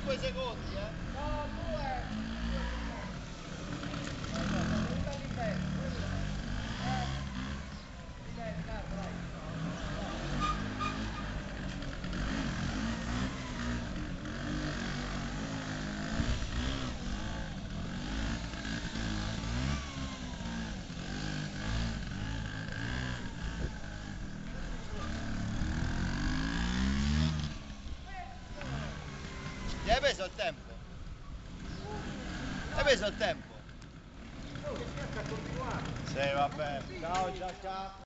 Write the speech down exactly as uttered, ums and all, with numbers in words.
cinque secondi, eh? No, due! Gli hai preso il tempo? Hai preso il tempo? Oh, che schiacca a continuare! Sì, vabbè. Ciao, ciao, ciao.